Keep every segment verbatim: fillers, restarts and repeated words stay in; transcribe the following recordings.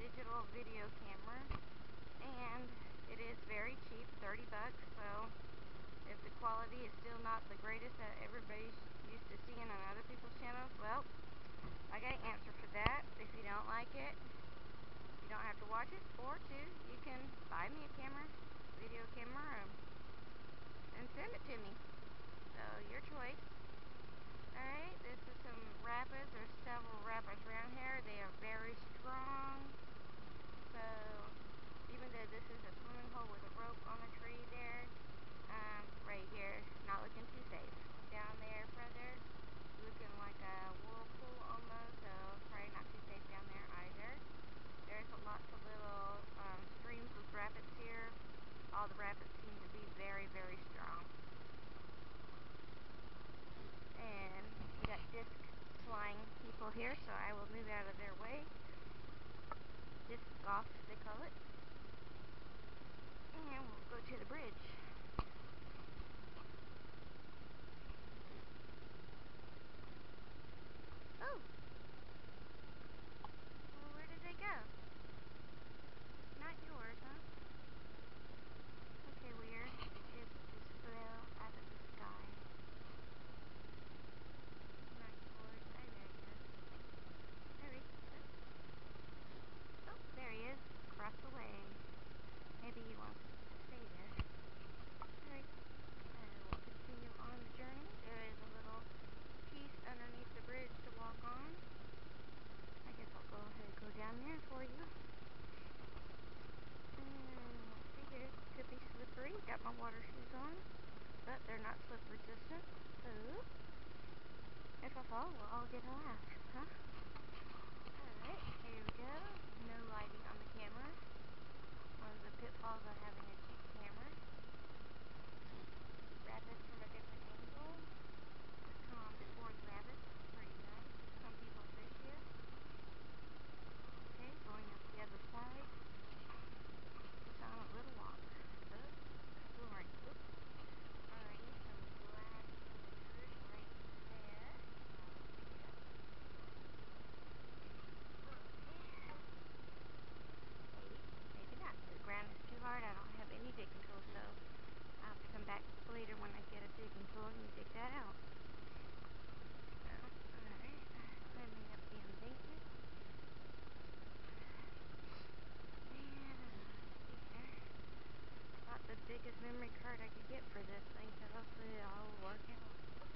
digital video camera, and it is very cheap, thirty bucks. So if the quality is still not the greatest that everybody's used to seeing on other people's channels, well, I got an answer for that. If you don't like it, you don't have to watch it, or two, you can buy me a camera, video camera, um, and send it to me. So your choice. Alright, this is some rapids. There's several rapids around here. They are very strong. So even though this is a swimming hole with a rope on a tree there, um, right here, not looking too safe. Down there further, looking like a whirlpool almost, so probably not too safe down there either. There's a lots of little um, streams with rapids here. All the rapids seem to be very, very strong. And we got disc flying people here, so I will move out of their way. Disc golf, they call it. And we'll go to the bridge. Oh! Well, where did they go? Not yours, huh? Okay, weird. It just fell out of the sky. Not yours. Oh, there he is. There he is. Oh, there he is. Across the way. Maybe he wants to stay there. Alright. I will continue on the journey. There is a little piece underneath the bridge to walk on. I guess I'll go ahead and go down there for you. And let's see here. Could be slippery. Got my water shoes on, but they're not slip resistant. So if I fall, we'll all get a laugh, huh? Alright, here we go. No lighting on the camera. One of the pitfalls of having a cheap camera. Rapids from a different angle. The calm before the rapids. Pretty nice. Some people fish here. Okay, going up the other side. Just on a little walk. Oh, exploring. Oops. Alright, some glass cylinders right there. Maybe not. The ground is too hard. I don't have any digging tools, so I'll have to come back later when I get a digging tool and dig that out. So, alright. Climbing up the embankment. And, uh, see here. Bought the biggest memory card I could get for this thing, so hopefully it all will work out.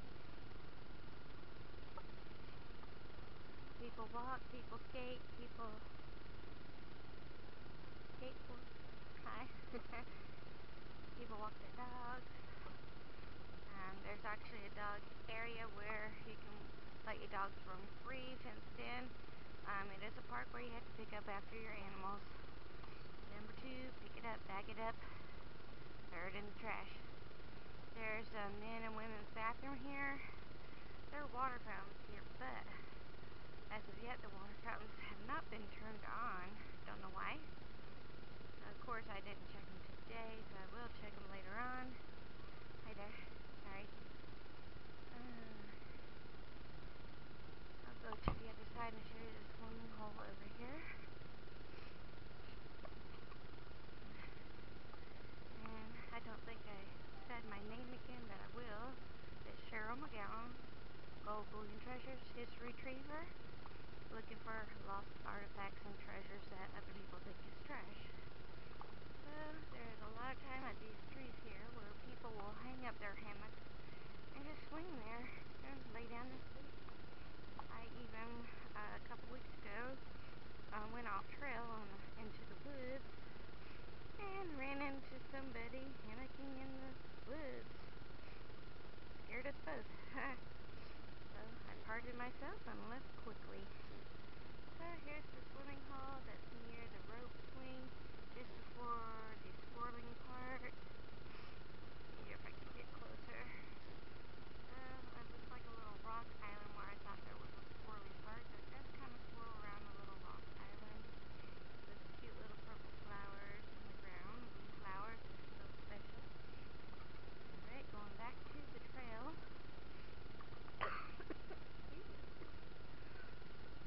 People walk, people skate, people skateboard. Hi. People walk their dogs. Um, there's actually a dog area where you can let your dogs roam free, fenced in. Um, it is a park where you have to pick up after your animals. Number two, pick it up, bag it up, throw it in the trash. There's a men and women's bathroom here. There are water fountains here, but as of yet, the water fountains have not been turned on. Don't know why. Of course, I didn't check them today, so I will check them later on. Hi there. Sorry. Uh, I'll go to the other side and show you the swimming hole over here. And I don't think I said my name again, but I will. It's Cheryl McGowan, Gold Bullion Treasures History Retriever, looking for lost artifacts and treasures that other people think is trash. So there's a lot of time at these trees here where people will hang up their hammocks and just swing there and lay down and sleep. I even, uh, a couple weeks ago, uh, went off trail on, into the woods and ran into somebody hammocking in the woods. Scared us both. So I parted myself and left quickly. So here's the swimming hole that's near the rope swing, just before the swirling part. See if I can get closer. Uh, it looks like a little rock island where I thought there was a swirling part. So it does kind of swirl around a little rock island with cute little purple flowers in the ground. These flowers are so special. Alright, going back to the trail.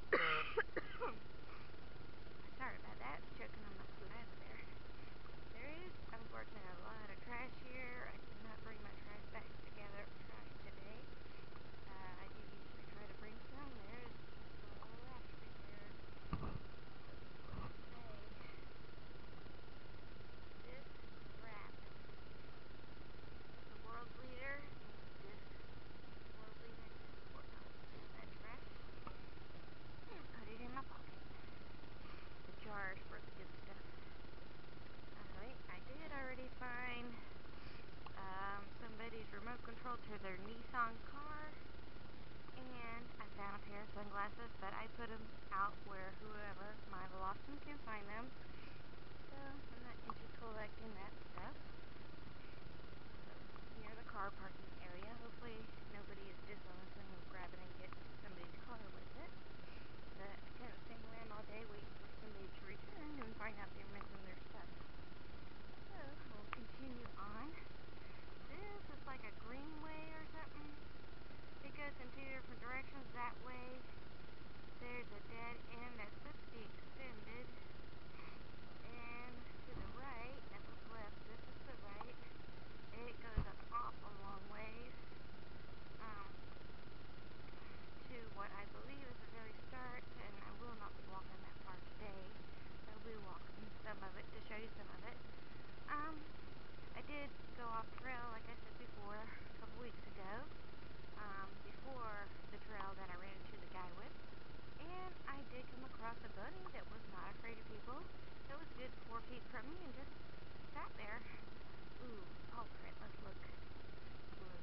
lost them can find them. So I'm not into collecting that stuff. So near the car parking area. Hopefully nobody is dishonest and will grab it and get somebody's car with it. But I couldn't stand around all day waiting for somebody to return and find out they're missing their stuff. So we'll continue on. This is like a greenway or something. It goes in two different directions. That way there's a dead end that's supposed to be extended. And to the right, that was left, this is the right. It goes an awful long ways um, to what I believe is the very start, and I will not be walking that far today. I'll be walking some of it to show you some of it. Um, I did go off trail, like I said before, a couple weeks ago, um, before the trail that I ran into the guy with, and I did come across a bunny that was not afraid of people. It was good four feet from me and just sat there. Ooh, paw print, let's look. Look.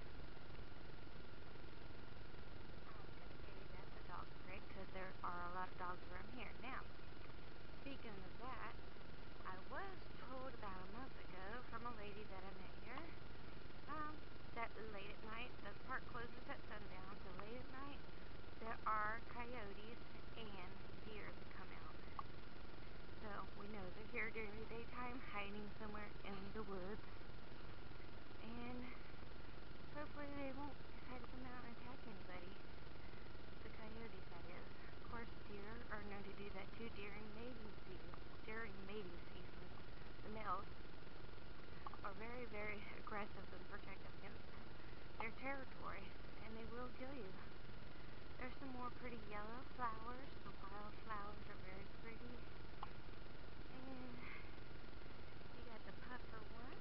I'm going to say that's a dog print because there are a lot of dogs around here. Now, speaking of that, I was told about a month ago from a lady that I met here, um, that late at night, the park closes at sundown, so late at night, there are coyotes and deer that come out. So we know they're here during the daytime, hiding somewhere in the woods. And hopefully they won't decide to come out and attack anybody. The coyotes, that is. Of course, deer are known to do that too during mating season. During mating season, the males are very, very aggressive and protective against their territory, and they will kill you. There's some more pretty yellow flowers. The wild flowers are very pretty. And you got the puffer one.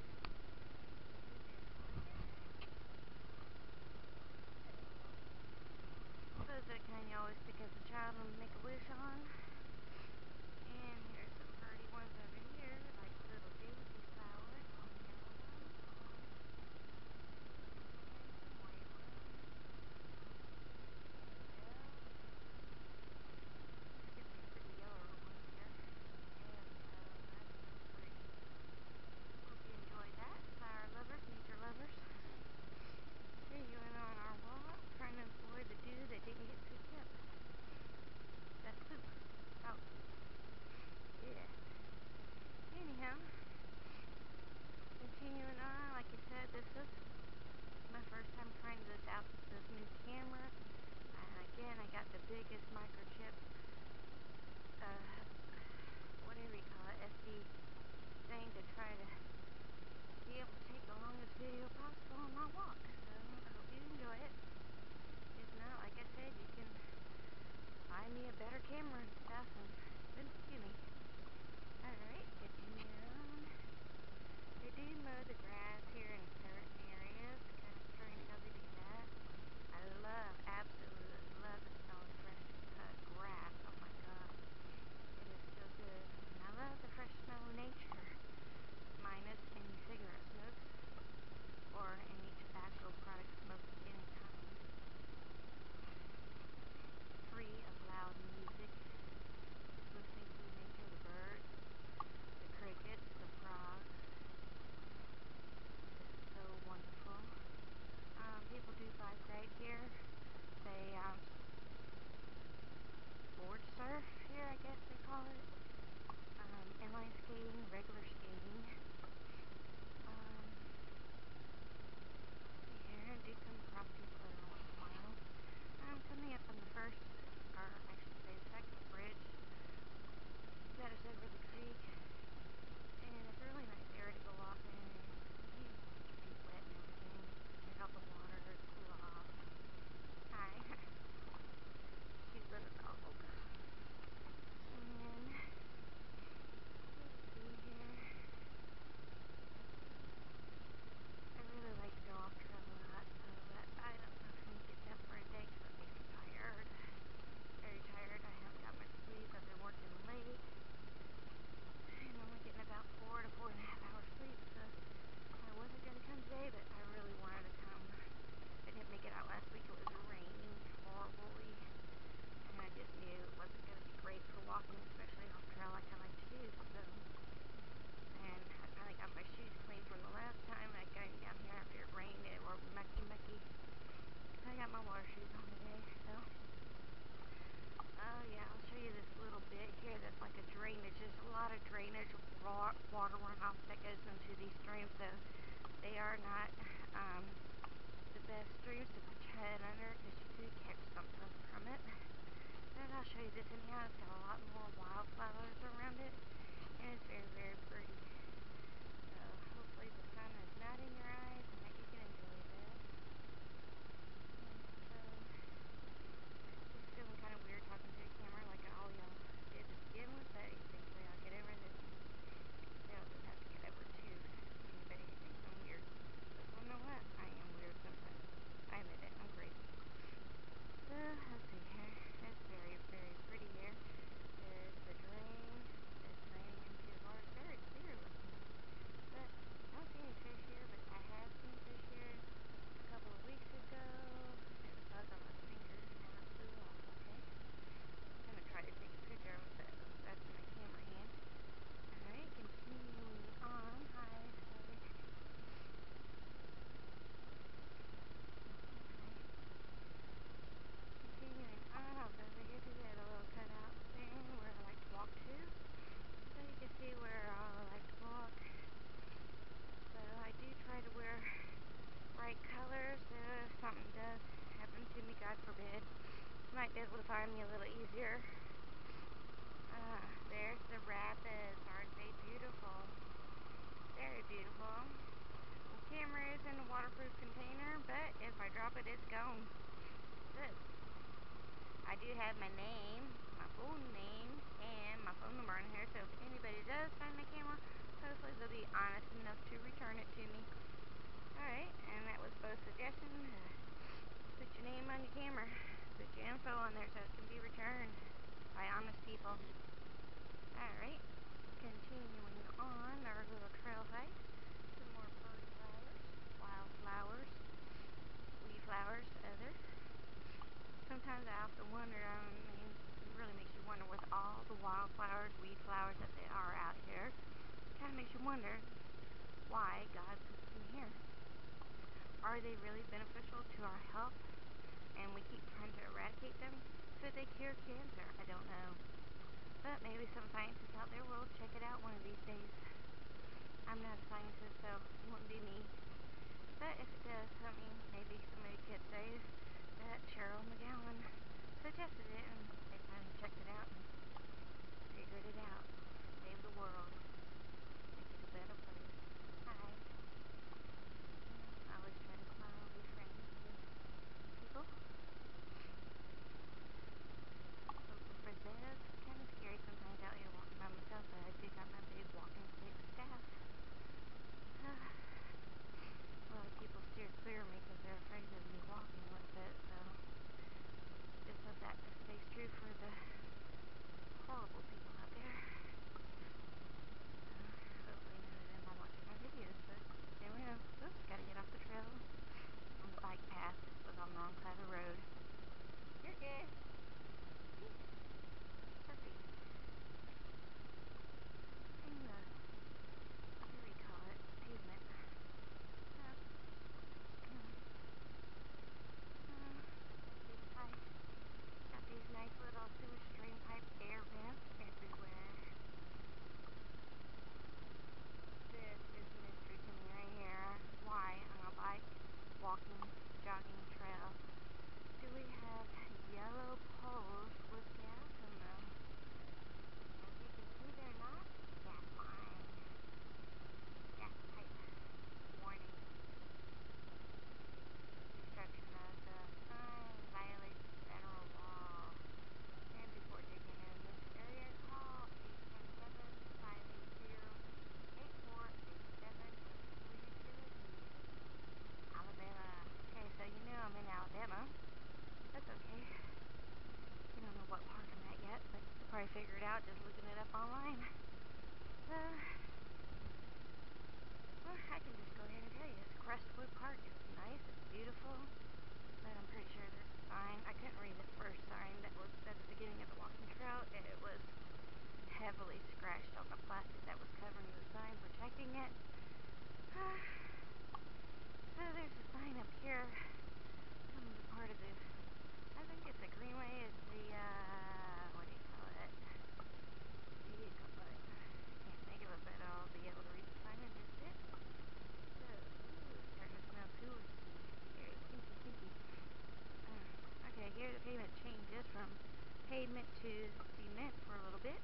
Those are the kind you always pick as a child and make a wish on. And here's some pretty ones over here, like little daisy flowers. All yellow ones. And some white ones. There we go. Let's get some pretty yellow ones here. And um, that's pretty. Hope you enjoyed that. Flower lovers, nature lovers. Continuing on our walk, trying to avoid the dew that didn't get picked up. That's poop. Oh. Yeah. Anyhow, continuing on, like I said, this is my first time trying this out, this new camera. And again, I got the biggest microchip, uh, whatever you call it, S D thing to try to be able to take the longest video possible on my walk. So I hope you enjoy it. If not, like I said, you can buy me a better camera and stuff and send it to me. Alright, continuing on. They do mow the grass here in certain areas. It's kind of strange how they do that. I love, absolutely love the smell of fresh cut grass. Oh my god. It is so good. And I love the fresh smell of nature. Minus any cigarette smokes or any tobacco product smoked at any time. Free of loud music. Listening to nature, the birds, the crickets, the frogs. It's so wonderful. Um, people do bike right here. They um, board surf here, I guess they call it. Um, inline skating, regular skating. Um, here, I do come across people every once in a while. I'm coming up on the first, or I should say the second bridge that is over the creek. And it's a really nice area to go off in. And you get your feet wet and everything. Check out the water, cool off. Hi. Cute little dog. And let's see here. I really like to go off trail a lot, so but I don't know if I'm gonna get that for a day because I'll be so tired. best streams to put your head under because you could catch something from it. But I'll show you this anyhow. It's got a lot more wildflowers around it, and it's very, very pretty. So hopefully the sun is not in your eyes and that you can enjoy this. And so it's feeling kind of weird talking to the camera like all y'all did to begin with, but eventually I'll get over this. They also have to get over too. Anybody who thinks I'm weird. But you know what? I am weird sometimes. I admit it. I'm crazy. So let's see here. It's very, very pretty here. There's the drain. It's raining into the water. It's very clear looking. But I don't see any fish here, but I have seen fish here a couple of weeks ago. There's a bug on my finger and now it flew off, okay? I'm going to try to take a picture of it, but that's in my camera hand. Alright, continuing on. Hi, sorry. Continuing on, I'll go over here to that little cutout thing where I like to walk to. So you can see where I like to walk. So I do try to wear bright colors, so if something does happen to me, God forbid, you might be able to find me a little easier. Uh, there's the rapids. Aren't they beautiful? Very beautiful. The camera is in a waterproof container, but if I drop it, it's gone. Good. I do have my name, my full name, and my phone number on here, so if anybody does find my camera, hopefully they'll be honest enough to return it to me. Alright, and that was both suggestions. Uh, put your name on your camera, put your info on there so it can be returned by honest people. Alright, continuing on our little trail hike. Some more bird flowers, wildflowers, weed flowers, other. Sometimes I often wonder, I mean, it really makes you wonder with all the wildflowers, weed flowers that they are out here. It kind of makes you wonder why God puts them here. Are they really beneficial to our health? And we keep trying to eradicate them? Could they cure cancer? I don't know. But maybe some scientists out there will check it out one of these days. I'm not a scientist, so it wouldn't be me. But if it does, I mean, maybe somebody could say that Cheryl McGowan suggested it and they finally checked it out and figured it out. Save the world. Make it a better place. Hi. I always try to smile and be friendly to people. Hoping for this. It's kind of scary sometimes out here walking by myself, but I do got my big walking stick staff. Uh, a lot of people steer clear of me because they're afraid of me walking with it, so just hope that stays true for the horrible people out there. Uh, hopefully none of them are watching my videos, but you never know. Oops, gotta get off the trail on the bike path. Was on the wrong side of the road. You're good. Puppy. In the, what do we call it? Pavement. Uh, anyway. Uh, these pipes. Got these nice little sewage drain pipe air vents everywhere. This is a mystery to me right here. Why on a bike, walking, jogging trail do we have yellow poles with gas in them? As you can see, they're not gas line. Gas pipe warning. Destruction of the sign violates federal law. And before digging in this area, call eight one seven, five eight zero, eight four eight seven for utilities. Alabama. Okay, so you know I'm in Alabama. That's okay. You don't know what part I'm at yet, but you'll probably figure it out just looking it up online. So, well, I can just go ahead and tell you, it's Crestwood Park. It's nice, it's beautiful, but I'm pretty sure this sign, I couldn't read the first sign that was at the beginning of the walking trail. It was heavily scratched on the plastic that was covering the sign, protecting it. Uh, so there's a sign up here. Some of the part of the, I think it's a greenway. It's the, uh, what do you call it? What do you call it? Can't think of it, but I'll be able to read the sign in just a bit. So, ooh, it's starting to smell too. Here, you can is cement for a little bit.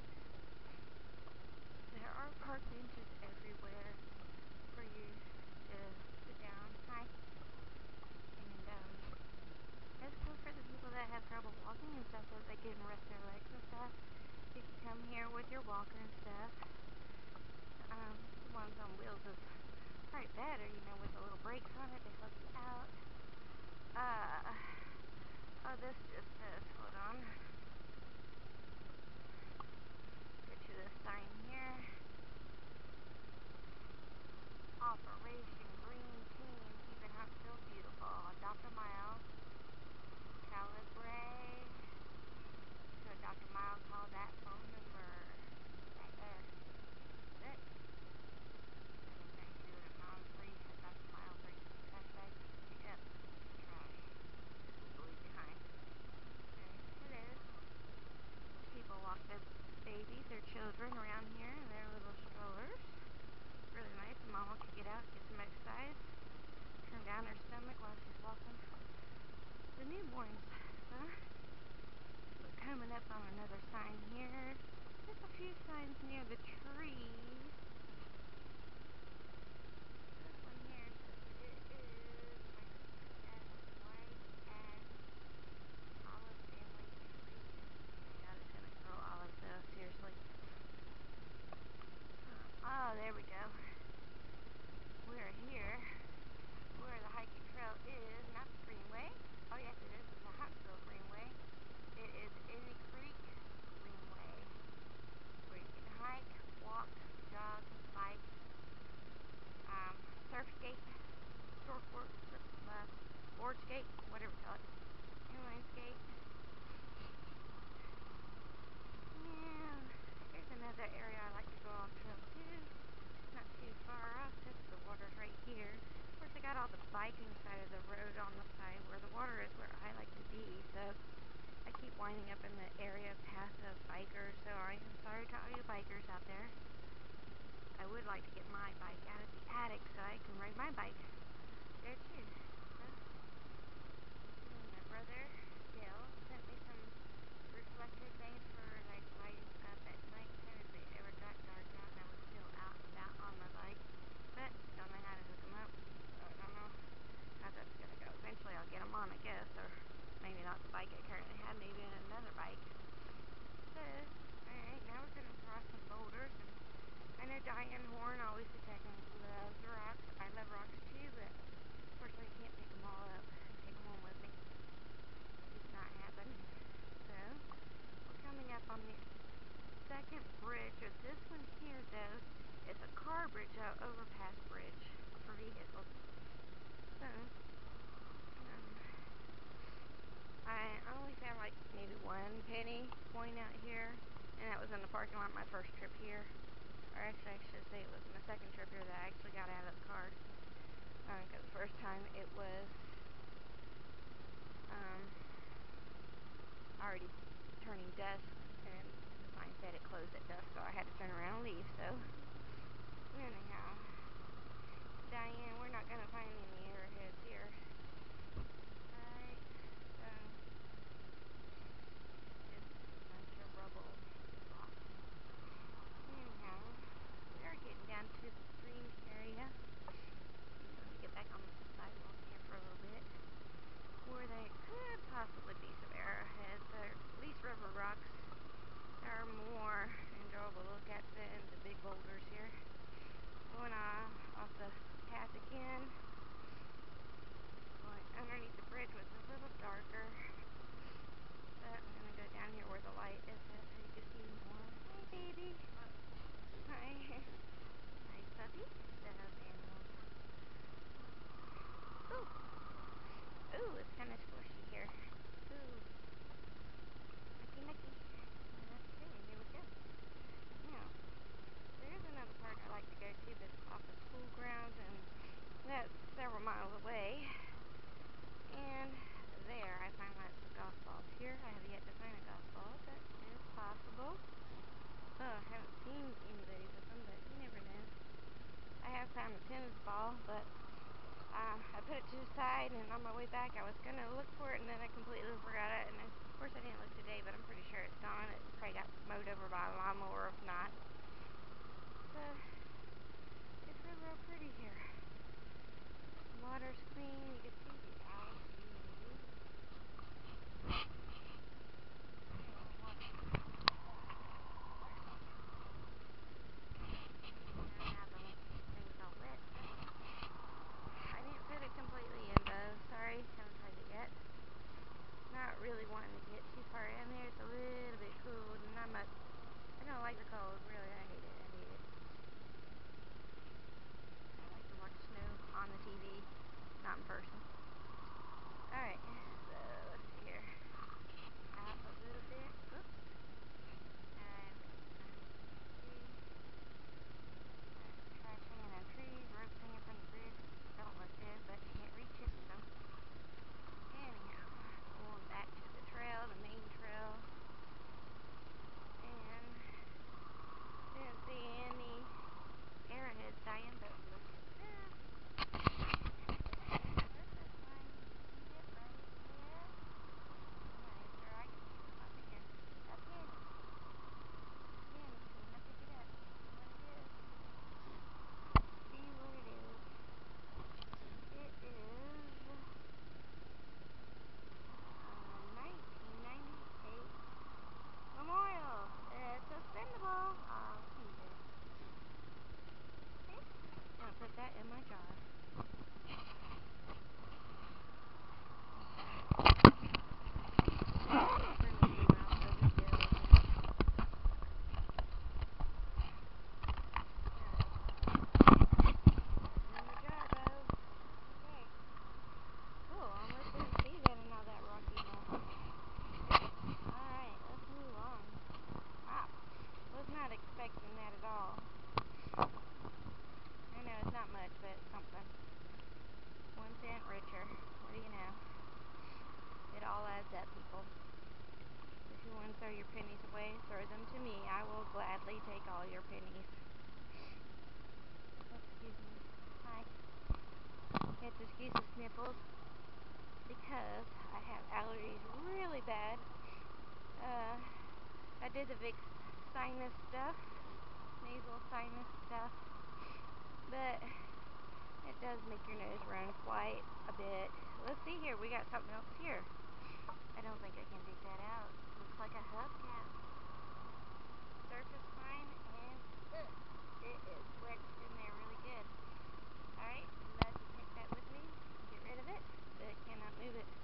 There are park benches everywhere for you to sit down. Hi. And um, it's cool for the people that have trouble walking and stuff, so they can rest their legs and stuff. You can come here with your walker and stuff. Um, the ones on wheels is probably better, you know, with the little brakes on it to help you out. Uh, oh, this just says, hold on. Get to this sign here. Operation Green Team, keeping Huntsville beautiful. Adopt a Mile. Calibre. To adopt a mile, call that phone number. Right there. That's it. Anything to do with a mile free, adopt a mile free. Trash bags, pick up. Trash. People leave behind. Okay, it is. People walk their babies, their children around here in their little strollers. Really nice. Mama could get out, get some exercise, turn down her stomach while she's walking the newborns. Huh? We're coming up on another sign here. There's a few signs near the trees. This one here says it is my sister's white ash olive family tree. I doubt it's gonna grow olives though, seriously. Oh, there we go. We're here where the hiking trail is, not the Greenway. Oh yes, it is. It's the Huntsville Greenway. It is Any Creek Greenway, where you can hike, walk, jog, bike, um, surf skate, surfboard, uh, board skate, whatever you call it, inline skate. Yeah, here's another area I like to go off trail too. Not too far off, just the water's right here. Of course, I got all the biking side of the road on the side where the water is, where I like to be, so I keep winding up in the area path of bikers, so I am sorry to all you bikers out there. I would like to get my bike out of the attic so I can ride my bike there too. So, my brother, Dale, sent me some reflector things for like lighting up at night time if it ever got dark out and I was still out and about on my bike. But don't know how to hook them up, so I don't know how that's gonna go. Eventually I'll get them on, I guess, or maybe not the bike I currently have, maybe another bike. So, alright, now we're gonna cross some boulders, and I know Diane Horn always says I can love the rocks. I love rocks too, but unfortunately I can't pick them all up and take them home with me. It's not happening. So, we're coming up on the second bridge of this one here, though. It's a car bridge, uh, overpass bridge for vehicles. So, um, I only found like maybe one penny coin out here, and that was in the parking lot my first trip here. Or actually, I should say it was my second trip here that I actually got out of the car. Because um, the first time it was um, already turning dusk, and the sign said it closed at dusk, so I had to turn around and leave. So, anyhow, Diane, we're not going to find any arrowheads here. Alright, so, just a bunch of rubble. Anyhow, we are getting down to the stream area. I'm going to get back on the sidewalk here for a little bit, where there could possibly be some arrowheads, or at least rubber rocks. There are more enjoyable to look at than the big boulders here. Going off, off the path again. Going underneath the bridge was a little darker. But I'm going to go down here where the light is at so you can see more. Hey, baby. Hi. Nice puppy. Love animals. Ooh. Ooh, it's kind of squishy here. Ooh. Mucky, mucky. Okay, here we go. Now, there's another park I like to go to that's off the school grounds, and that's several miles away. And there, I find lots of golf balls. Here, I have yet to find a golf ball, but it's possible. Oh, I haven't seen anybody with them, but you never know. I have found a tennis ball, but uh, I put it to the side, and on my way back, I was going to look for it, and then I completely forgot it, and I course, I didn't look today, but I'm pretty sure it's gone. It probably got mowed over by a lawnmower, if not. So, it's real, real pretty here. The water's clean. You can see the algae. Completely in though. Sorry, haven't tried it yet. Not really wanting to get too far in there. It's a little bit cold, and I'm a. I don't like the cold. Really, I hate it. I hate it. I like to watch snow on the T V, not in person. All right, so let's see here. Out a little bit. Oops. And trash hanging on trees, ropes hanging from the bridge. Don't look good, but you can't reach it, so. Anyhow, going back to the trail, the main trail, and didn't see any arrowheads dying, but look at that. That's fine. See it right there? Nice, or I can see them up here. A penny. Penny, can I pick it up? See what it is? See what it is. It is uh, nineteen ninety-eight Memorial. It's expendable. I'll keep it. Okay. I'm gonna put that in my jar. Expecting that at all. I know it's not much, but it's something. One cent richer. What do you know? It all adds up, people. If you want to throw your pennies away, throw them to me. I will gladly take all your pennies. Excuse me. Hi. You have to excuse the sniffles because I have allergies really bad. Uh, I did the Vicks sinus stuff. Nasal sinus stuff, but it does make your nose run quite a bit. Let's see here, we got something else here. I don't think I can dig that out. Looks like a hubcap. Surface fine, and ugh, it is wedged in there really good. Alright, I'm about to take that with me, get rid of it, but cannot move it.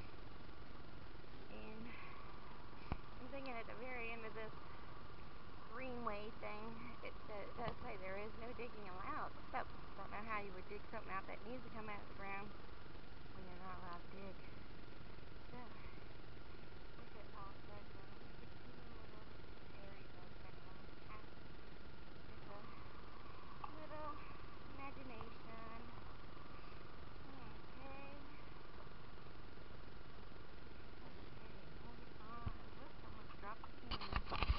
And I'm thinking at the very end of this greenway thing, it, uh, it does say there is no digging allowed. So, don't know how you would dig something out that needs to come out of the ground when you're not allowed to dig. So, look at all the red ones. You can see little areas of red ones. It's a little imagination. Okay. Okay, moving on. Whoops, almost dropped the camera.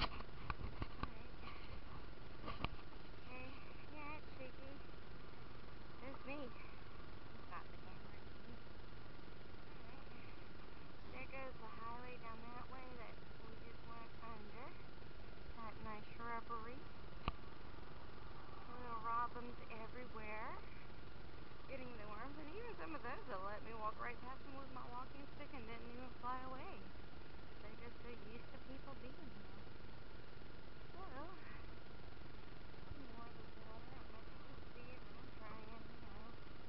Okay, yeah, it's shaky. It's me. It's not the camera, it's me. Alright. There goes the highway down that way that we just went under. That nice shrubbery. Little robins everywhere. Getting the worms, and even some of those will let me walk right past them with my walking stick and didn't even fly away. They're just so used to people being here. So, more of the water. I don't know if you can see it, but I'm trying, you know.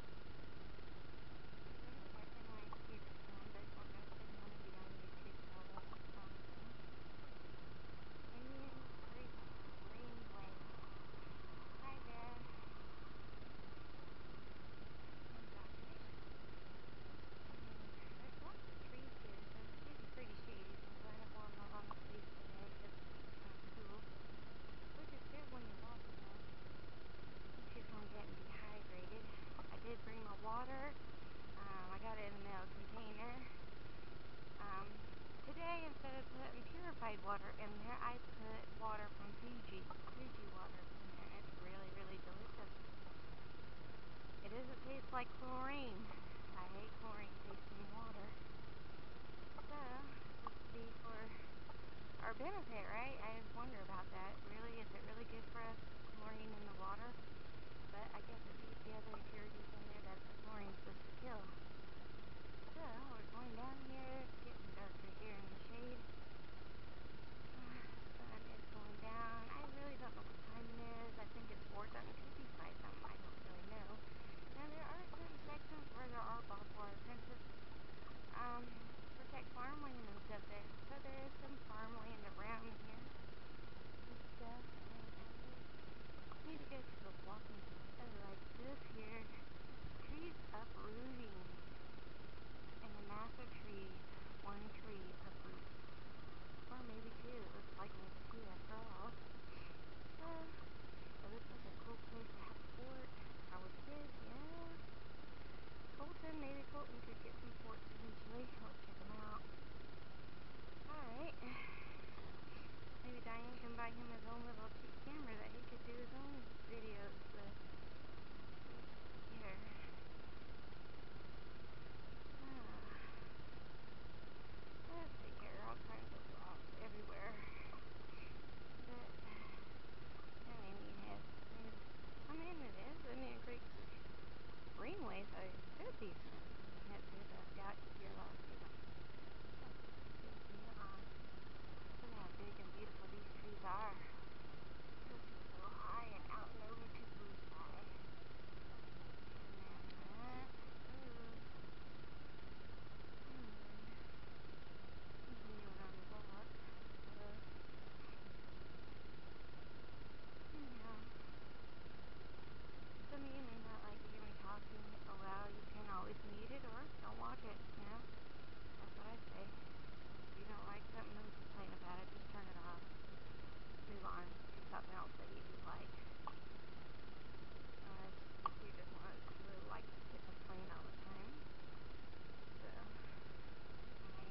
Really recognize kids again. They don't know if they want to be on YouTube and all that something. Indian Creek Greenway. Hi there. Oh gosh, it. And there's lots of trees here, so it's getting pretty shady, so I'm glad I wore my long sleeves today, because wonder about that. Really, is it really good for us, chlorine in the water? But I guess it beats the other impurities in there that the chlorine's supposed to kill. So, we're going down here. It's getting darker here in the shade. Uh, sun is going down. I really don't know what time it is. I think it's four something. Could be five something. I don't really know. Now, there are certain sections where there are barbed wire fences. Um, protect farmland and stuff there. So there is some farmland around here and stuff. And I need to go to the walking. Oh, like this here. Trees uprooting. And a massive tree. One tree uproots. Or maybe two. It looks like maybe two after all. So, it looks like a cool place to have sport. If I was kids, yeah. Colton, maybe Colton could get some ports eventually. Let's check them out. Alright. Maybe Diane can buy him his own little cheap camera that he could do his own videos with. Here. Ah. Let's see here. All kinds of rocks everywhere. But, I mean, he has, I mean, it is, I mean, a great greenway, so it could be had to the got here last year. Look how big and beautiful these trees are. This is so high and out and over to blue sky. And then that. Ooh. Hmm. Continue around the block. So, anyhow. Some of you may not like to hear me talking aloud. You can always mute it or don't watch it, you know? That's what I say. If you don't like something, don't complain about it. Just turn it off. Move on to something else that you do like. Unless you just want to really like to sit and complain all the time. So, I,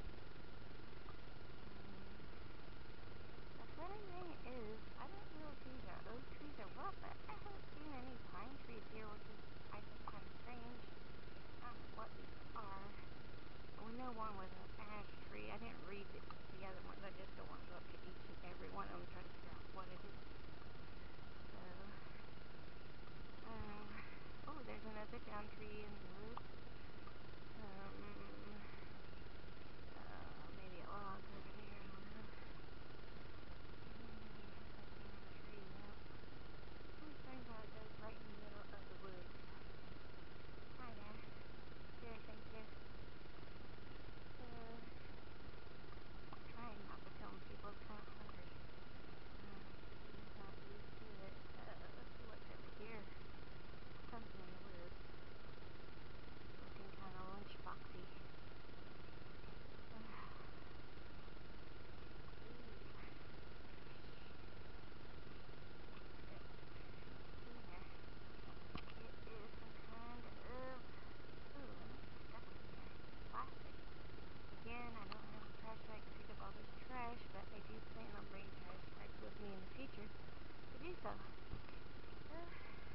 um, the funny thing is, I don't know if these are oak trees or what, but I haven't seen any pine trees here, which is, I think, kind of strange. I don't know what these are. We know one was an ash tree. I didn't read the, the other ones. I just don't want to go up to each and every one of them and try to figure out what it is. So, um, oh, there's another down tree in the woods. Um, uh, maybe a log over there. I don't know. Tree, yep. It turns out it goes right in the middle of the woods. Hi there. Here, thank you. So, trying not to film people. It's kind of hard. Uh, he's not used to it. Uh, let's see what's over here. Something in the woods. Looking kind of lunchboxy. Uh, Again, I don't have a trash bag to pick up all this trash, but I do plan on bringing trash bags with me in the future to do so. Uh,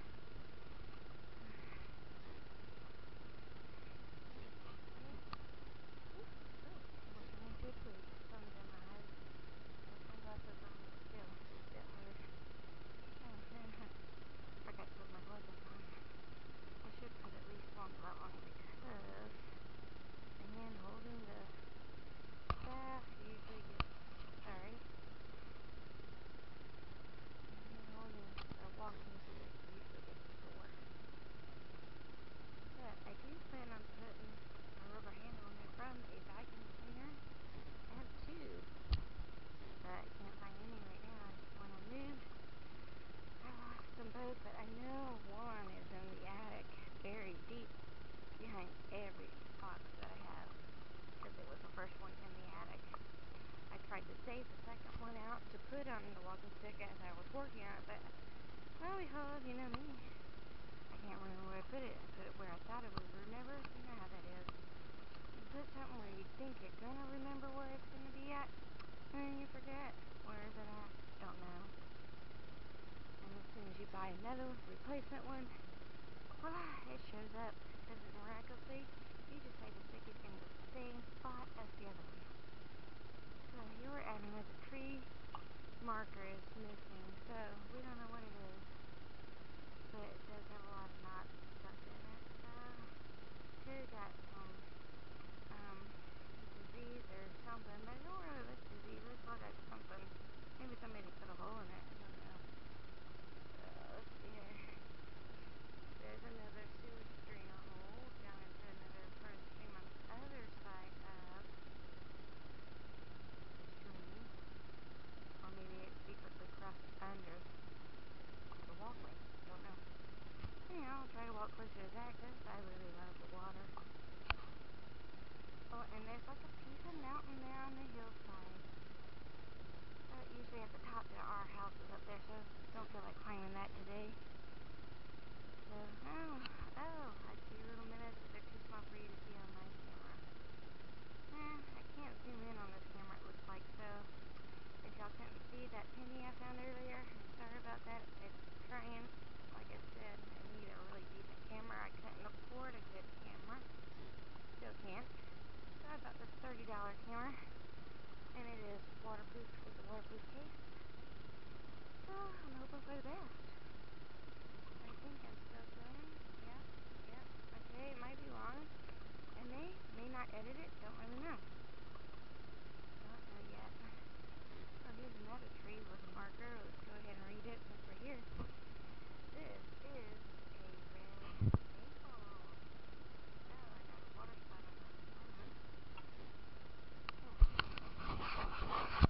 into a twig. Sun's in my eyes. Put my glasses on, but still, it's a bit hard. Oh, forgot to put my glasses on. I should put at least one glove on because the hand holding the staff usually gets, sorry, the hand holding the walking stick usually gets sore. But I do plan on putting a rubber handle on there from a vacuum cleaner. I have two, but I can't find any right now. When I moved, I lost them both, but I know one is in the attic, buried deep behind every box that I have, because it was the first one in the attic. I tried to save the second one out to put on the walking stick as I was working on it, but lo and behold, you know me, I can't remember where I put it. I put it where I thought I would remember. You know how that is. You put something where you think you're gonna remember where it's gonna be at, and then you forget. Where is it at? Don't know. And as soon as you buy another replacement one, voila, it shows up. Because miraculously, you just say the stick is in the same spot as the other one. So here we're at another tree. marker is missing, so we don't know what it is, but it does have a lot of knots and stuff in it, so could have got some um, disease or something, but it don't really look disease. It looks like something, maybe somebody put a hole in it, I don't know. So let's see here. There's another sewage drain hole down into another part of the stream on the other side of the stream, or maybe it secretly crossed under the walkway, don't know. Anyhow, I'll try to walk closer to that because I really love the water. Oh, and there's like a piece of mountain there on the hillside. Uh, usually at the top there are houses up there, so don't feel like climbing that today. So, oh, oh, I see little minnows, but they're too small for you to see on my camera. Eh, I can't zoom in on this camera, it looks like, so if y'all couldn't see that penny I found earlier, I'm sorry about that. It's trying, like I said, I need a really decent camera. I couldn't afford a good camera. Still can't. So I bought this thirty dollar camera, and it is waterproof with a waterproof case. So I'm hoping for the best. I think I'm still filming. Yep, yep. Okay, it might be wrong. I may, may not edit it. Don't really know. Don't know yet. Oh, here's another tree with a marker. Let's go ahead and read it since we're here. This is a red maple. Oh, I got a water spot on my phone. Oh.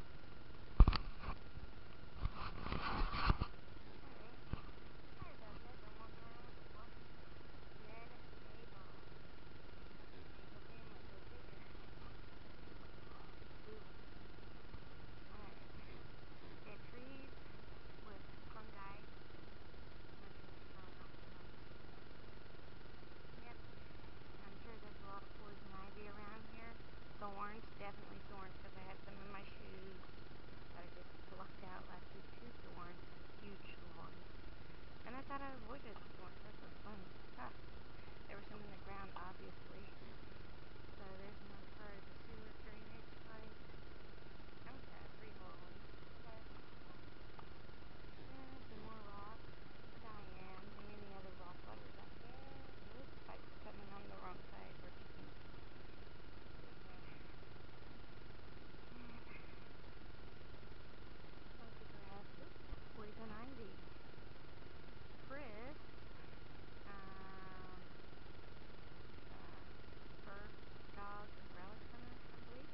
Thorns, definitely thorns, because I had some in my shoes that I just plucked out last week. Two thorns, huge thorns. And I thought I avoided the thorns. That's what's funny. Huh. There were some in the ground, obviously. So there's another part of the sewer drainage pipe. Okay, three holes. Okay. And some more rocks. Diane, any other rock butters out there? Oops, pipe's coming on the wrong side. We're keeping poison ivy. Chris, um, uh, Fur Dog Umbrella Center, I believe.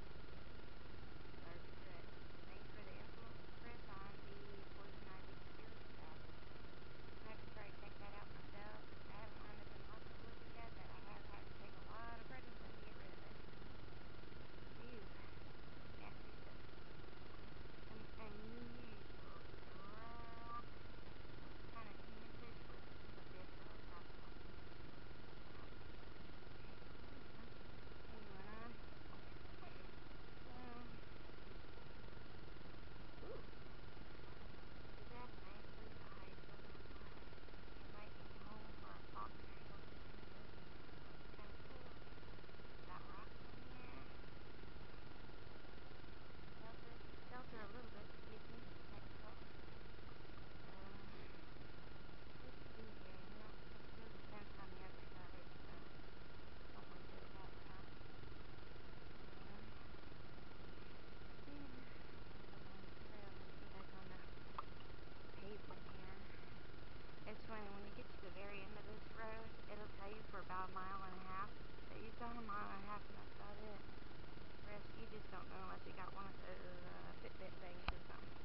Very good. Thanks for the info, Chris, on the poison ivy spirit stuff. I have to try to check that out myself. I haven't wound up in the hospital with it yet, but I have had to take a lot of prednisone to get rid of it. Ew. Nasty stuff. Some unusual rock. Kind of tainted with a bit of alcohol. Continuing on. So, ooh, is that a nice place to hide something for? It might be home for a fox or something. It's kind of cool. Got rocks in here. Shelter, shelter a little bit, excuse me. Can't talk. Uh, let's see here. No, there's still the fence on the other side, so don't want to go that route. Um, yeah. Trail, let me see back on the pavement here. It's funny, when you get to the very end of this road, it'll tell you for about a mile and a half that you've gone a mile and a half, and that's about it. The rest, you just don't know unless you got one of those uh, Fitbit things or something.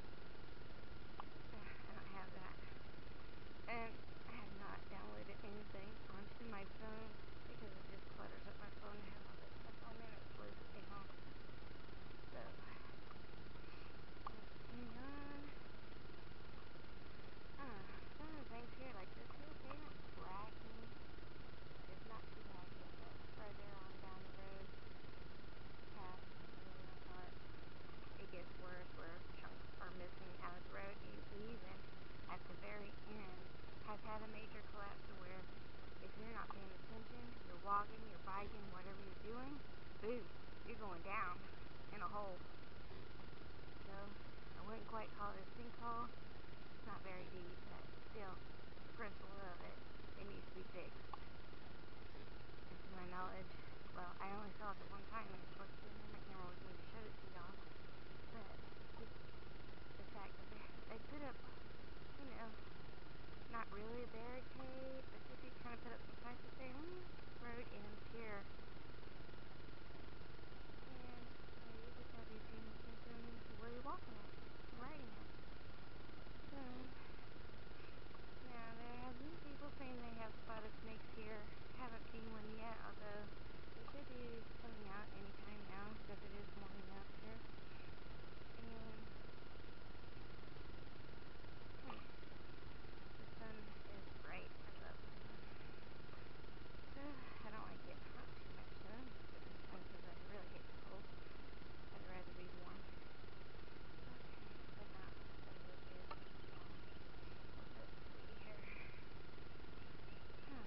I don't have that. And I have not downloaded anything onto my phone because it just clutters up my phone to have all that stuff on there and it slows it down. So, let's continue on. Uh, some of the things here, like this here pavement, braggy. It's not too bad yet, but further on down the road, past, whatever you want to call it, it gets worse where chunks are missing out of the road. You even, at the very end, have had a major collapse to where if you're not paying attention, you're walking, you're biking, whatever you're doing, boom, you're going down in a hole. So I wouldn't quite call it a sinkhole. It's not very deep, but still, the principle of it, it needs to be fixed. And to my knowledge, well, I only saw it the one time, and of course, I didn't have my camera with me to show it to y'all. But just the fact that they, they put up, you know, not really a barricade, but just you kind of put up some signs that say, hmm, road ends here. And uh, you just gotta be paying attention to where you're walking at, riding at. So, now there have been people saying they have spotted snakes here. Haven't seen one yet, although they should be coming out anytime now, because it is morning out here. And hmm, the sun is bright. I love the sun. So, I don't like getting hot too much though, but this one, because I really hate the cold. I'd rather be warm. Okay, but not so good. Let's see here. Huh.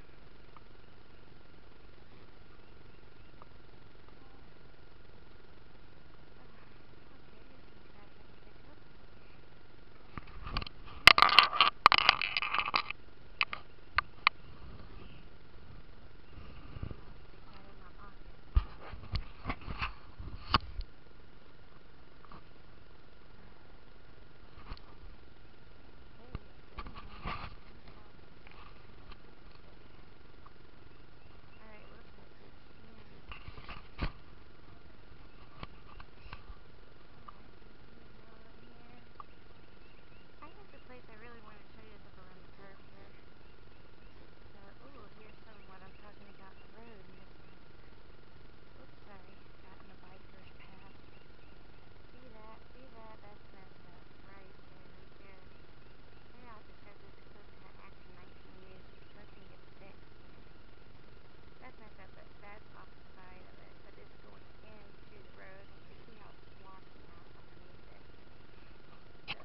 Place I really want to show you is up around the curve here. So, oh, here's some of what I'm talking about, the road messed up. Oops, sorry, got in a biker's path. See that? See that? That's messed up. Right there, right there. Maybe I'll have to show this clip to Action nineteen News so it can get fixed. That's messed up, but that's off the side of it. But it's going into the road, and you see how it's washing out underneath it. So,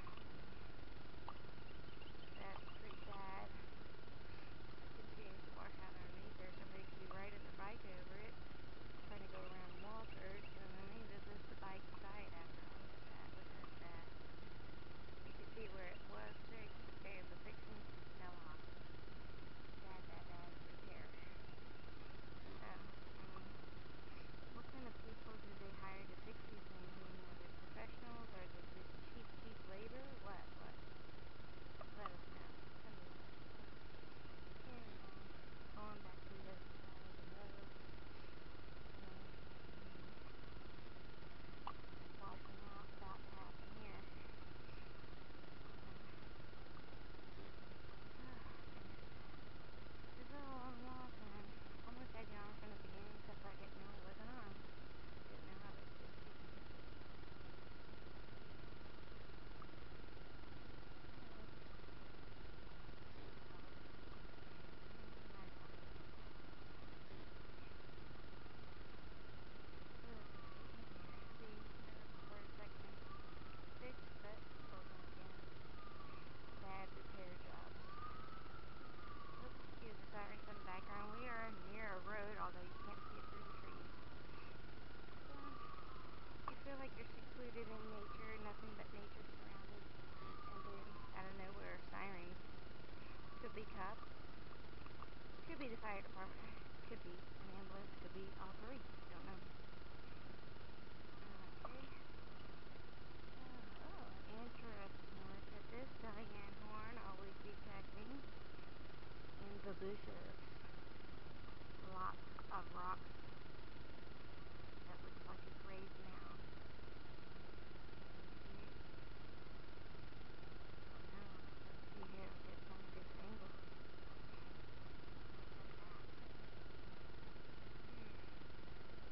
that's pretty sad. Continues to wash out underneath there. Somebody could be riding their bike over it, trying to go around walkers, and then maybe this is the bike side after all of that. Look at that. You can see where it was fixed, okay, the fixing fell off. Bad, bad, bad repair. So, um, what kind of people do they hire to fix these things? I mean, are they professionals, or is it just cheap, cheap labor? What, what? Let us know. Tell me what. Anyhow, going back to the other side of the road. So, um, washing out, about to happen here. Oh, goodness. This is a long walk, and almost had you on from the beginning, except I didn't know it wasn't on. Didn't know I was just taking pictures. But broken again. Bad repair jobs. Oops, excuse the sirens in the background. We are near a road, although you can't see it through the trees. So, you feel like you're secluded in nature, nothing but nature surrounded. And then, out of nowhere, sirens. Could be cops. Could be the fire department. Could be an ambulance. Could be all three. Don't know. Okay. Oh, interesting. Look at this. Diane Horn always detecting in the bushes. Lots of rocks that looks like a grave mound. See it? Don't know. Let's see here. I'll get some good angle. Look at that. Hmm.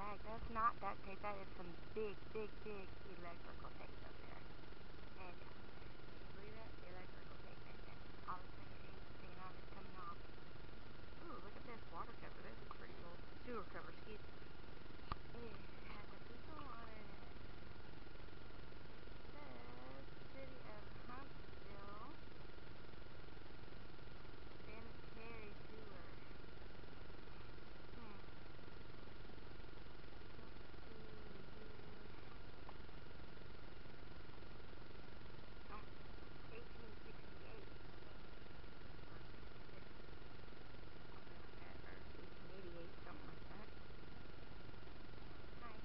bag. That's not duct tape. That is some big, big, big electrical tape up there. And down here. Can you believe that? The electrical tape. And then all of a sudden your ink stain on it's coming off. Ooh, look at this water cover. This is pretty cool. Sewer cover, excuse me. It has a people on it. It says City of Huntsville Sanitary Sewer. Hmm. Oh, eighteen sixty-eight. Or sixty-six. Something like that. Or eighteen eighty-eight, something like that. Nice.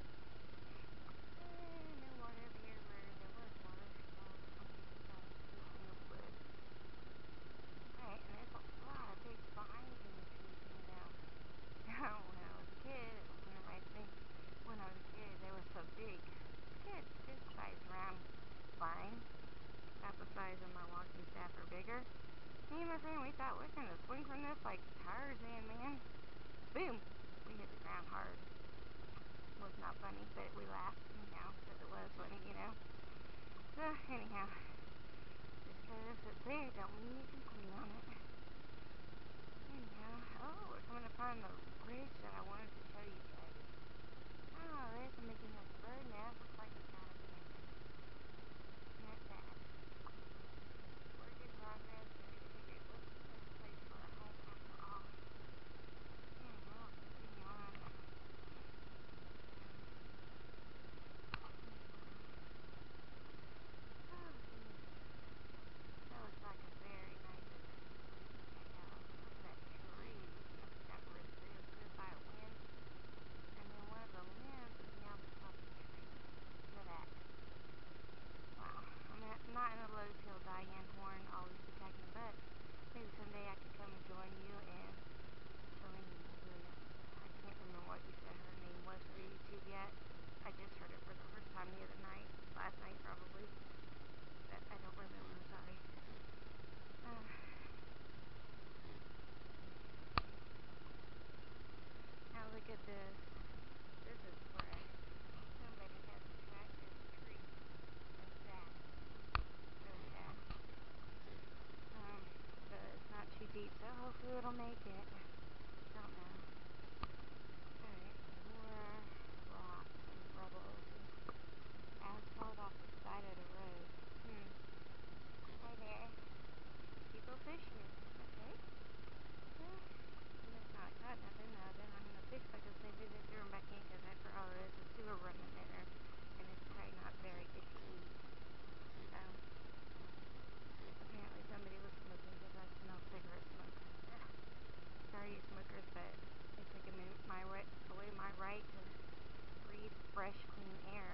Eh, no water over here where there was water. So I'm just got some no wood. Alright, and there's a lot of big vines in the trees, you know. Now, when I was a kid, it was reminds me, when I was a kid, they were so big. Good, good size round vine. About the size of my walking staff or bigger. Me and my friend, we thought we're gonna swing from this like Tarzan, man. Boom! We hit the ground hard. It was not funny, but we laughed, anyhow, because it was funny, you know. So, anyhow, just because it's there don't mean you can clean on it. Anyhow, oh, we're coming upon the bridge that I wanted to show you guys. Oh, there's a Mickey Mouse bird nest. Looks like it's got abandoned. Not that. Work in progress. Ready to figure out what's the best place for a home after all. And we'll continue on. Oh, geez. That looks like a very nice adventure place to check out. Look at that tree. It's got ripped really good by a wind. And then one of the limbs is now the top of the tree. Look at that. Wow. I'm not in a Lowe's Hill Diane Horn, always attacking the butt. Maybe someday I could come and join you and Shalene Williams. I can't remember what you said her name was for YouTube yet. I just heard it for the first time the other night. Last night probably. But I don't remember, sorry. Uh, now look at this. This is where somebody has tracked this tree. That's sad. Really sad. Um, but it's not too deep, so hopefully it'll make it. Don't know. Alright, more rocks and rubbles and asphalt off the side of the road. Hmm. Hi there. People fish here. Okay. Well, it's not got nothing. Uh, then I'm gonna fish like the same visit through and back in because after all there is a sewer running in there and it's probably not very good to eat. So apparently somebody was smoking because I smell cigarette smoke. Ugh. Sorry you smokers, but it's taking me my right away my right to breathe fresh, clean air.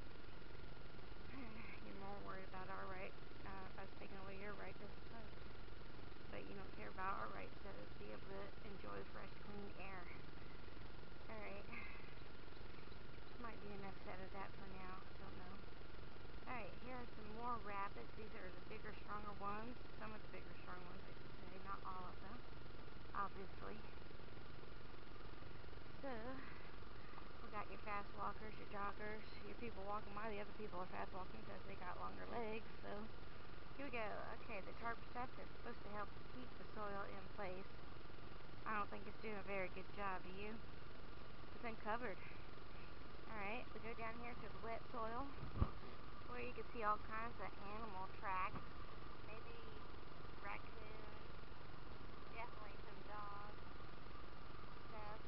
You're more worried about our right, uh, us taking away your right to smoke. But you don't care about our right to be able to enjoy fresh, clean air. Alright. Might be enough said of that for now. Don't know. Alright, here are some more rapids. These are the bigger, stronger ones. Some of the bigger, strong ones, I should say. Not all of them. Obviously. So, we got your fast walkers, your joggers, your people walking by. The other people are fast walking because they got longer legs. So, here we go. Okay, the tarp stuff is supposed to help keep the soil in place. I don't think it's doing a very good job, do you? It's uncovered. Alright, we go down here to the wet soil where you can see all kinds of animal tracks. Maybe raccoons, definitely some dogs, stuff.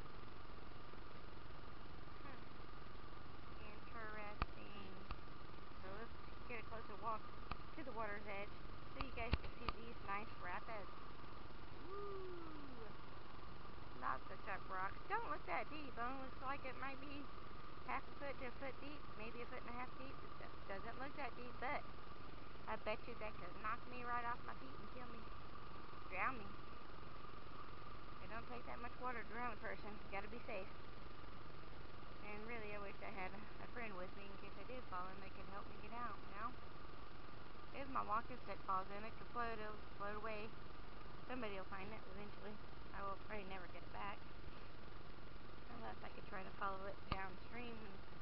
Hmm. Interesting. So let's get a closer walk to the water's edge so you guys can see these nice rapids. Woo! Lots of sharp rocks. Don't look that deep. It looks like it might be half a foot to a foot deep, maybe a foot and a half deep. It doesn't look that deep, but I bet you that could knock me right off my feet and kill me. Drown me. It don't take that much water to drown a person. You gotta be safe. And really, I wish I had a friend with me in case I did fall in. They could help me get out, you know? If my walking stick falls in, it could float. It'll float away. Somebody will find it eventually. I will probably never get it back. Unless I could try to follow it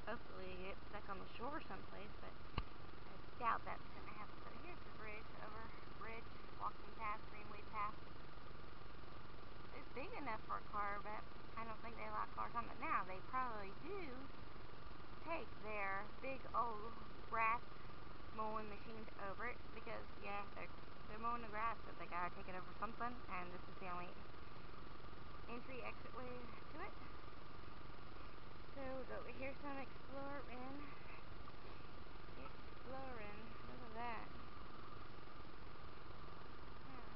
hopefully get stuck on the shore someplace, but I doubt that's going to happen. So here's the bridge, over bridge, walking path, greenway path. It's big enough for a car, but I don't think they allow cars on it now. They probably do take their big old grass mowing machines over it, because yeah, they're, they're mowing the grass, but they gotta take it over something, and this is the only entry exit way to it. So we'll go over here, some exploring. Exploring. Look at that. Hmm.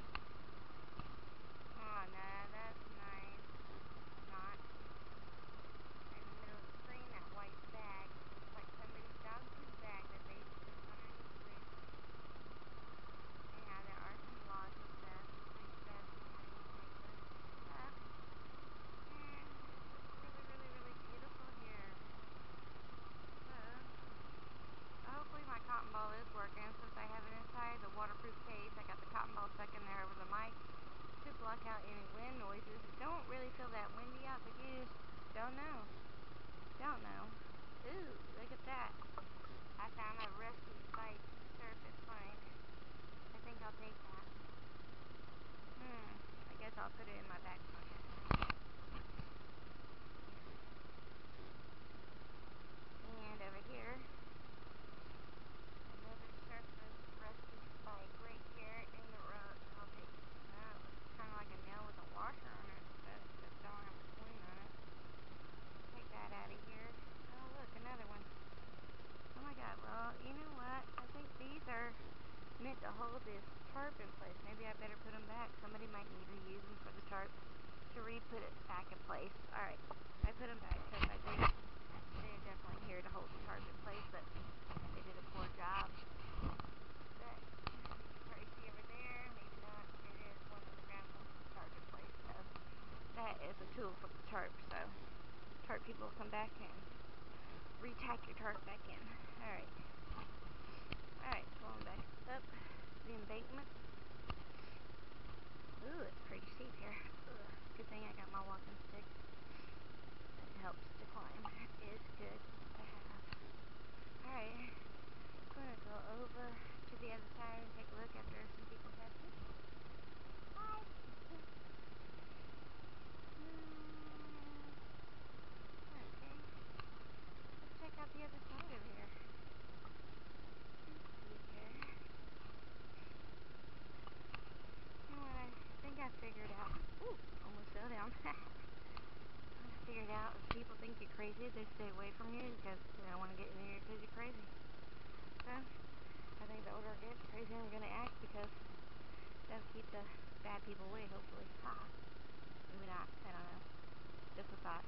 Oh no, that's nice. Not in the middle of the screen, that white bag. Looks like somebody's dog food bag that they put underneath the bridge. Yeah, there are some laws with that. Pretty sad when you have to take this stuff. And it's really, really, really beautiful here. So, hopefully my cotton ball is working, since I have it inside the waterproof case. I got the cotton ball stuck in there over the mic to block out any wind noises. Don't really feel that windy out, but you just don't know. Don't know. Ooh, look at that. I found a rusty spike surface plank. I think I'll take that. Hmm, I guess I'll put it in my back pocket. And over here, another surface rusty spike right here in the road. I'll take that. It looks kind of like a nail with a washer on it, but it don't have a point on it. Take that out of here. Oh look, another one. Oh my god, well, you know what? I think these are meant to hold this tarp in place. Maybe I better put them back. Somebody might need to use them for the tarp to re-put it back in place. Alright, I put them back because I think they're definitely here to hold the tarp in place, but they did a poor job. But you can probably see over there, maybe not, it is one of the ground holds the tarp in place. So that is a tool for the tarp. So tarp people come back and re-tack your tarp back in. Alright. Alright, going back up the embankment. Ooh, it's pretty steep here. Ugh. Good thing I got my walking stick. It helps to climb. It is good to have. Alright. I'm gonna go over to the other side and take a look after some people pass me. Hi! Hmm. Okay. Let's check out the other side over here. Okay. You know what I think I figured out? Ooh, almost fell down. I figured out if people think you're crazy, they stay away from you because they don't want to get near you because you're crazy. So, I think the older I get, the crazier I'm going to act, because that'll keep the bad people away, hopefully. Ha! Maybe not. I don't know. Just a thought.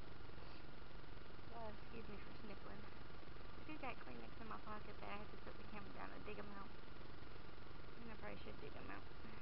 Oh, excuse me for sniffling. I do got Kleenex in my pocket that I had to set the camera down and dig them out. And I probably should dig them out.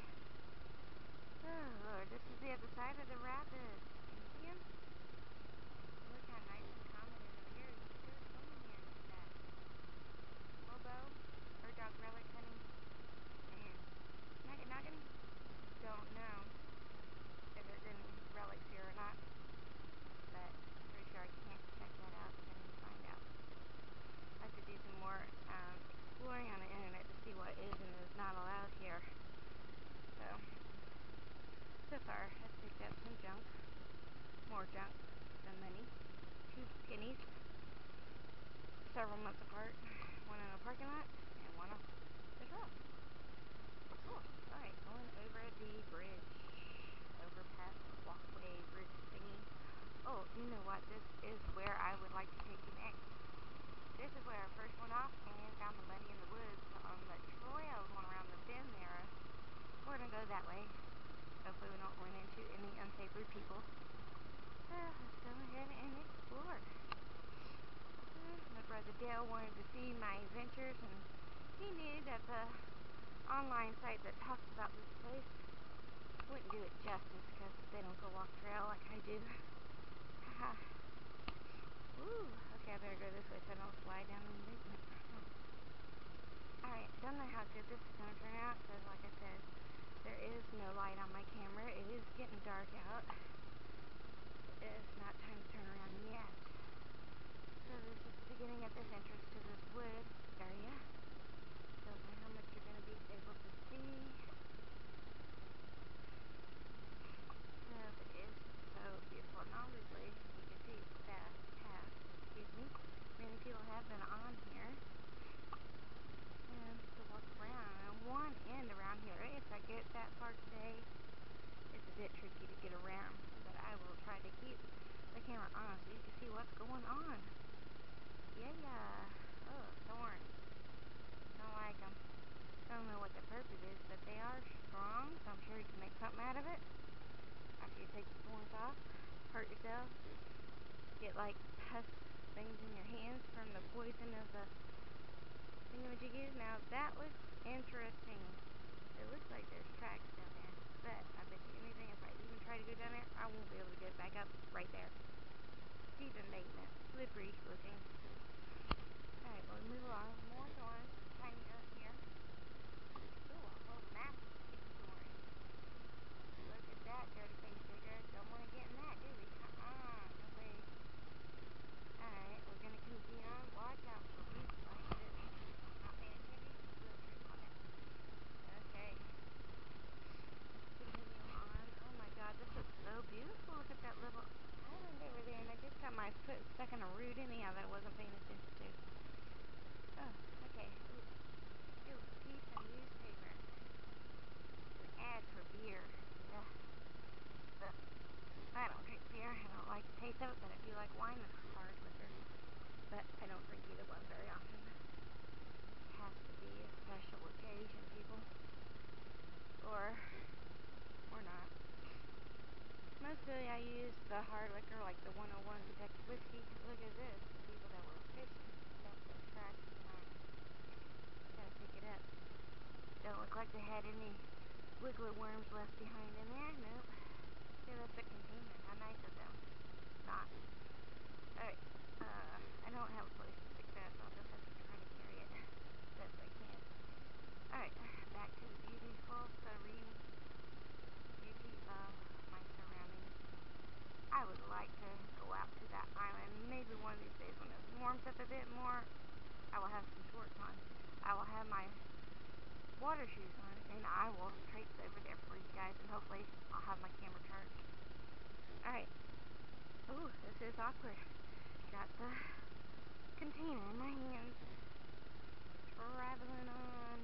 Oh Lord, this is the other side of the rapids. Can you see them? Look how nice and calm it is over here. You can go swimming here with that Mobo, bird dog relic hunting, and Nugget Noggin. Don't know if there's any relics here or not, but I'm pretty sure I can't check that out. I need to find out. I have to do some more um, exploring on the internet to see what is and is not allowed here. So, so far I've picked up some junk, more junk than money, two pennies, several months apart, one in a parking lot and one off the trail. Cool. Alright, going over the bridge, overpass, walkway, bridge thingy. Oh, you know what? This is where I would like to take you next. This is where I first went off and found the bunny in the woods on the trail going around the bend there. We're gonna go that way. Hopefully we don't run into any unsavory people. So let's go ahead and explore. Uh, my brother Dale wanted to see my adventures, and he knew that the online site that talks about this place wouldn't do it justice because they don't go walk trail like I do. Haha. Ooh, okay, I better go this way so I don't slide down the embankment. Hmm. Alright, don't know how good this is going to turn out because, like I said, there is no light on my camera. It is getting dark out. It's not time to turn around yet. So this is going on? Yeah, yeah. Oh, thorns. Don't like them. Don't know what the purpose is, but they are strong, so I'm sure you can make something out of it. After you take the thorns off, hurt yourself, get like pus things in your hands from the poison of the thingamajiggies. Now that looks interesting. It looks like there's tracks down there, but I bet you anything if I even try to go down there, I won't be able to get back up right there. Deep embankment, slippery looking. Alright, we'll move along. More thorns, tiny up here. Ooh, a whole massive piece of thorn. Look at that dirty face digger. Don't want to get in that, do we? Uh-uh, no way. Alright, we're going to continue on. Watch out for roots like this. Not paying attention, we'll trip on it. Okay. Let's continue on. Oh my god, this is so beautiful. Look at that little island over there, and I just got my foot stuck in a root anyhow that I wasn't paying attention to. Oh, okay. Ooh, ooh, piece of newspaper. An ad for beer. Yeah. But I don't drink beer. I don't like the taste of it, but I do like wine and hard liquor. But I don't drink either one very often. It has to be a special occasion, people. Or, or not. Mostly I use the hard liquor, like the one oh one Kentucky whiskey. Look at this. The people that were fishing dumped their trash behind. Gotta pick it up. Don't look like they had any wiggler worms left behind in there. Nope. See, that's a container. How nice of them. Not. Alright. Uh, I don't have a place to stick that, so I'll just have to try to carry it best I can. Alright. Back to the beautiful, serene beauty of my surroundings. I would like to go out to that island. Maybe one of these days when it warms up a bit more, I will have some shorts on. I will have my water shoes on, and I will traipse over there for you guys, and hopefully I'll have my camera charged. Alright. Ooh, this is awkward. Got the container in my hands. Traveling on.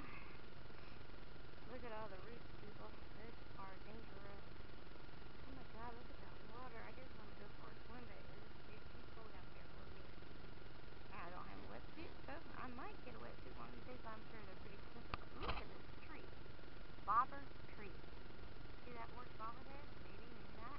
Look at all the roots, people. These are dangerous. Oh my god, look at that water. I just want to go for a swim, but it's, it's too cold out there for me. I don't have a wetsuit, so I might get a wetsuit one of these days, but I'm sure they're pretty expensive. But look at this tree. Bobber tree. See that word bobber there? Maybe, maybe not.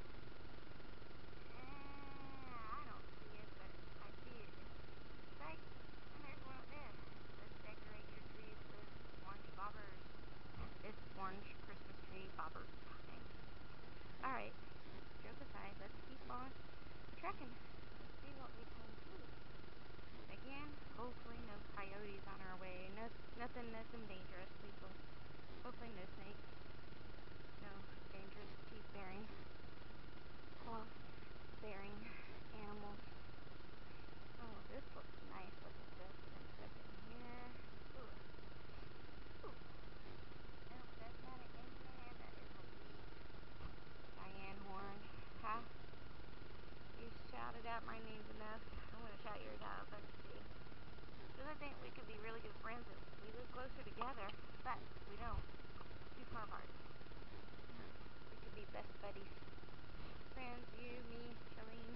Eh, I don't see it, but I see it. It's right. And there's one up there. Let's decorate your trees with orange bobbers. It's orange Christmas tree bobber time. Alright, joke aside, let's keep on trekking. Let's see what we can see. Again, hopefully no coyotes on our way. No, nothing, nothing dangerous, people. Hopefully no snakes. No dangerous teeth-bearing, claw-bearing animals. Oh, this looks nice. Look at this. We're going to put it in here. Ooh. Ooh. Nope, that's not an amen. That is a weed. Diane Horn. Ha. You've shouted out my names enough. I'm going to shout yours out so I can see. Because I think we could be really good friends if we live closer together, but we don't. Too far apart. We could be best buddies. Friends, you, me, Shalene.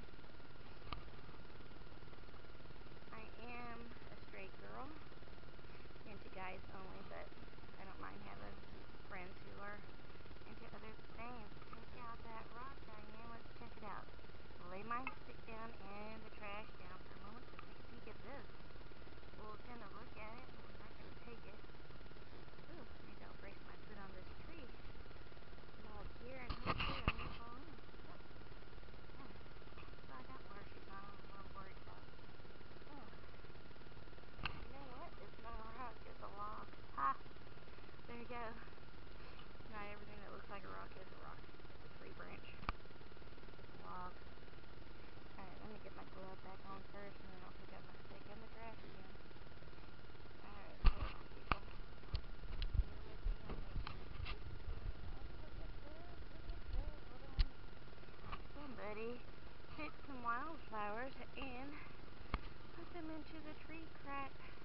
I am a straight girl. Into guys only, but I don't mind having friends who are into other things. Check out that rock, Diane. Let's check it out. Lay my stick down and the trash down for a moment to take a peek at this. We'll kind of look at it, but we're not going to take it. Ooh, maybe I'll brace my foot on this tree. Log here, and hopefully I won't fall in. Oh. Yeah. So I got water shoes on. I'm a little worried about. Oh. You know what? It's not a rock, it's a log. Ha! There you go. Not everything that looks like a rock is a rock. It's a tree branch. It's a log. Alright, let me get my glove back on first, and then I'll pick up my stick and the trash again. Alright, hold on, people. Bear with me on this. Oh, look at this, look at this, hold on. Somebody picked some wildflowers and put them into the tree crack.